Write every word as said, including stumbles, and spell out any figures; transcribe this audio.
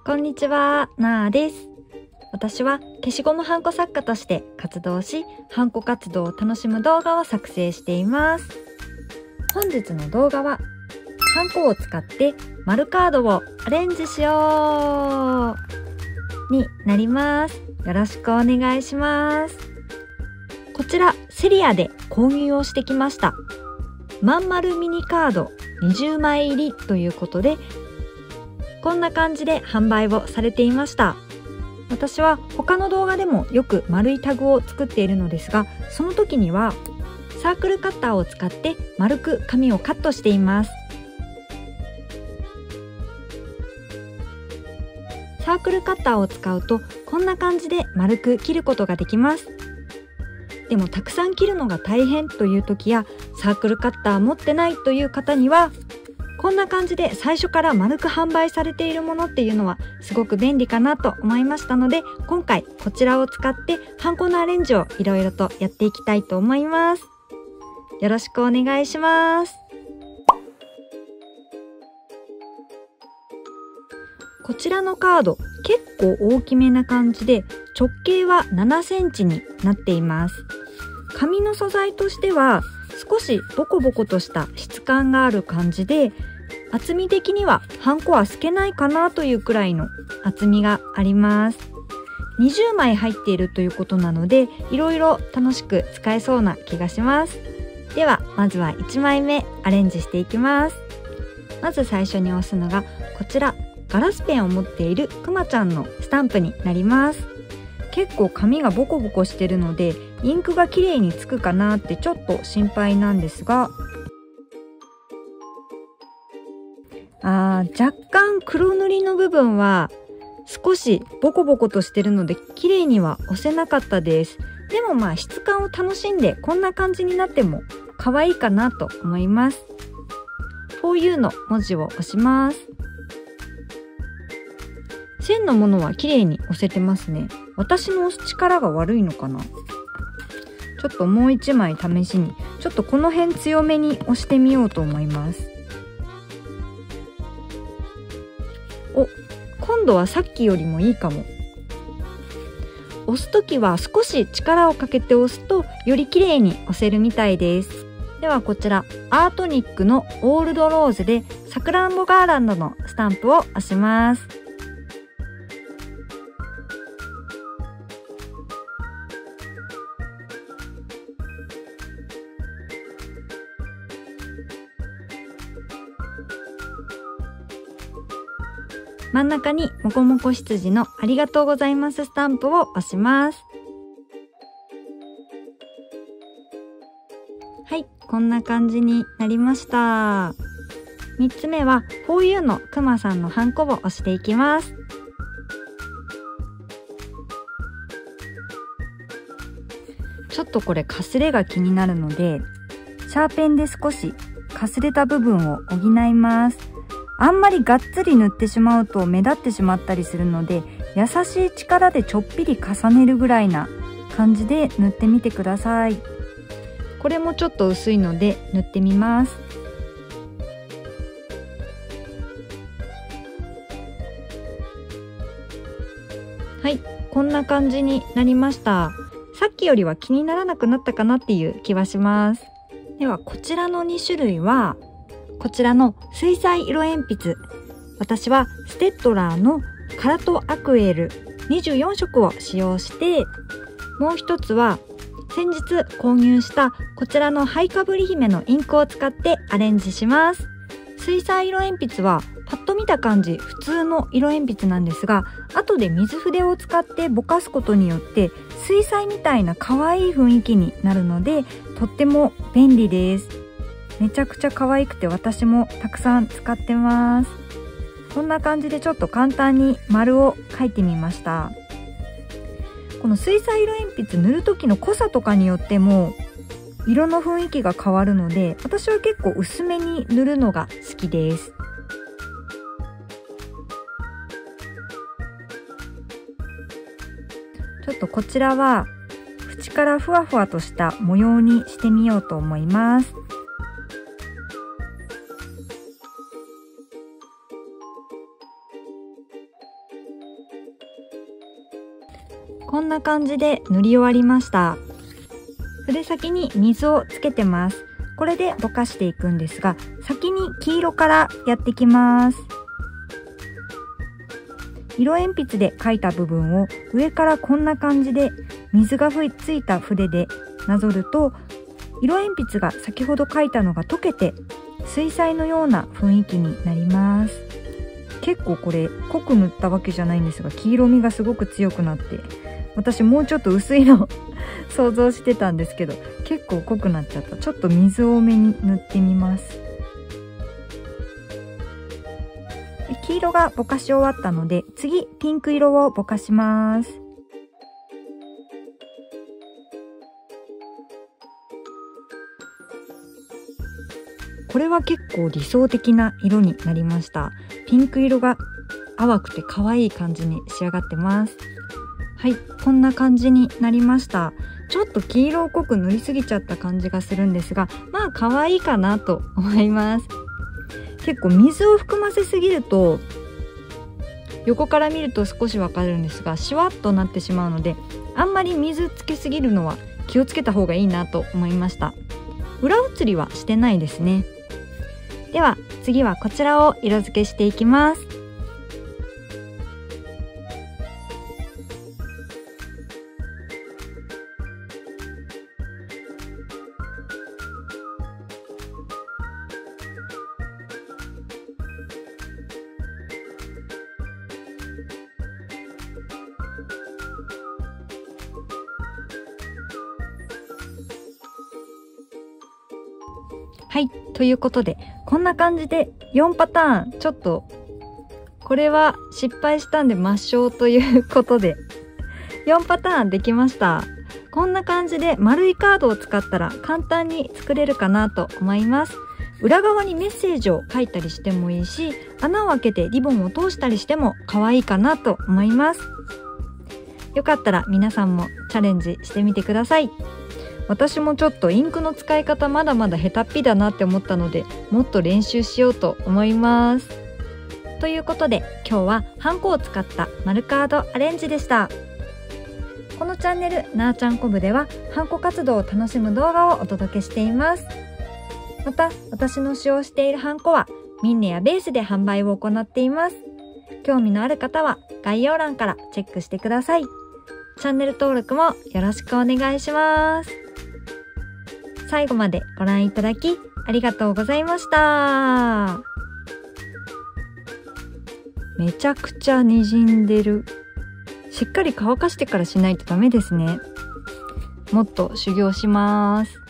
こんにちは、なあです。私は消しゴムはんこ作家として活動し、はんこ活動を楽しむ動画を作成しています。本日の動画は、はんこを使って丸カードをアレンジしようになります。よろしくお願いします。こちらセリアで購入をしてきました。まん丸ミニカードにじゅうまい入りということで、こんな感じで販売をされていました。私は他の動画でもよく丸いタグを作っているのですが、その時にはサークルカッターを使って丸く紙をカットしています。サークルカッターを使うとこんな感じで丸く切ることができます。でもたくさん切るのが大変という時や、サークルカッター持ってないという方には、こんな感じで最初から丸く販売されているものっていうのはすごく便利かなと思いましたので、今回こちらを使ってハンコのアレンジをいろいろとやっていきたいと思います。よろしくお願いします。こちらのカード結構大きめな感じで、直径はななセンチになっています。紙の素材としては少しボコボコとした質感がある感じで、厚み的にはハンコは透けないかなというくらいの厚みがあります。にじゅうまい入っているということなので、いろいろ楽しく使えそうな気がします。ではまずはいちまいめアレンジしていきます。まず最初に押すのがこちら、ガラスペンを持っているくまちゃんのスタンプになります。結構紙がボコボコしてるので、インクが綺麗につくかなってちょっと心配なんですが、あー若干黒塗りの部分は少しボコボコとしてるので綺麗には押せなかったです。でもまあ質感を楽しんでこんな感じになっても可愛いかなと思います。フォーユー の文字を押します。線のものは綺麗に押せてますね。私の押す力が悪いのかな。ちょっともう一枚試しに、ちょっとこの辺強めに押してみようと思います。お、今度はさっきよりもいいかも。押すときは少し力をかけて押すとより綺麗に押せるみたいです。ではこちらアートニックのオールドローズでさくらんぼガーランドのスタンプを押します。真ん中にもこもこ羊のありがとうございますスタンプを押します。はい、こんな感じになりました。みっつめは フォーユー のくまさんのハンコを押していきます。ちょっとこれかすれが気になるので、シャーペンで少しかすれた部分を補います。あんまりがっつり塗ってしまうと目立ってしまったりするので、優しい力でちょっぴり重ねるぐらいな感じで塗ってみてください。これもちょっと薄いので塗ってみます。はい、こんな感じになりました。さっきよりは気にならなくなったかなっていう気はします。ではこちらのにしゅるいは、こちらの水彩色鉛筆、私はステッドラーのカラトアクエルにじゅうよんしょくを使用して、もう一つは先日購入したこちらのハイカブリ姫のインクを使ってアレンジします。水彩色鉛筆はパッと見た感じ普通の色鉛筆なんですが、後で水筆を使ってぼかすことによって水彩みたいな可愛い雰囲気になるので、とっても便利です。めちゃくちゃ可愛くて私もたくさん使ってます。こんな感じでちょっと簡単に丸を描いてみました。この水彩色鉛筆塗る時の濃さとかによっても色の雰囲気が変わるので、私は結構薄めに塗るのが好きです。ちょっとこちらは縁からふわふわとした模様にしてみようと思います。 こんな感じで塗り終わりました。筆先に水をつけてます。これでぼかしていくんですが、先に黄色からやってきます。色鉛筆で描いた部分を上からこんな感じで水がついた筆でなぞると、色鉛筆が先ほど描いたのが溶けて水彩のような雰囲気になります。結構これ濃く塗ったわけじゃないんですが、黄色みがすごく強くなって、私もうちょっと薄いの想像してたんですけど、結構濃くなっちゃった。ちょっと水多めに塗ってみます。黄色がぼかし終わったので、次ピンク色をぼかします。これは結構理想的な色になりました。ピンク色が淡くて可愛い感じに仕上がってます。はい、こんな感じになりました。ちょっと黄色を濃く塗りすぎちゃった感じがするんですが、まあ可愛いかなと思います。結構水を含ませすぎると、横から見ると少しわかるんですが、シワッとなってしまうので、あんまり水つけすぎるのは気をつけた方がいいなと思いました。裏写りはしてないですね。では次はこちらを色付けしていきます。はい、ということでこんな感じでよんパターン、ちょっとこれは失敗したんで抹消ということでよんパターンできました。こんな感じで丸いカードを使ったら簡単に作れるかなと思います。裏側にメッセージを書いたりしてもいいし、穴を開けてリボンを通したりしても可愛いかなと思います。よかったら皆さんもチャレンジしてみてください。私もちょっとインクの使い方まだまだ下手っぴだなって思ったので、もっと練習しようと思います。ということで今日はハンコを使った丸カードアレンジでした。このチャンネルなーちゃんこ部ではハンコ活動を楽しむ動画をお届けしています。また私の使用しているハンコはミンネやベースで販売を行っています。興味のある方は概要欄からチェックしてください。チャンネル登録もよろしくお願いします。最後までご覧いただきありがとうございました。めちゃくちゃ滲んでる。しっかり乾かしてからしないとダメですね。もっと修行します。